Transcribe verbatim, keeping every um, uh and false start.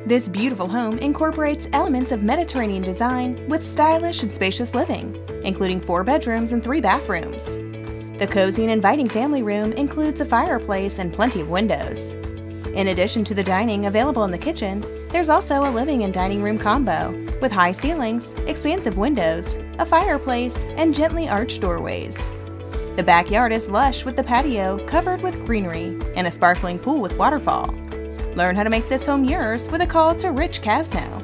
This beautiful home incorporates elements of Mediterranean design with stylish and spacious living, including four bedrooms and three bathrooms. The cozy and inviting family room includes a fireplace and plenty of windows. In addition to the dining available in the kitchen, there's also a living and dining room combo with high ceilings, expansive windows, a fireplace, and gently arched doorways. The backyard is lush with the patio covered with greenery and a sparkling pool with waterfall. Learn how to make this home yours with a call to Rich Casno.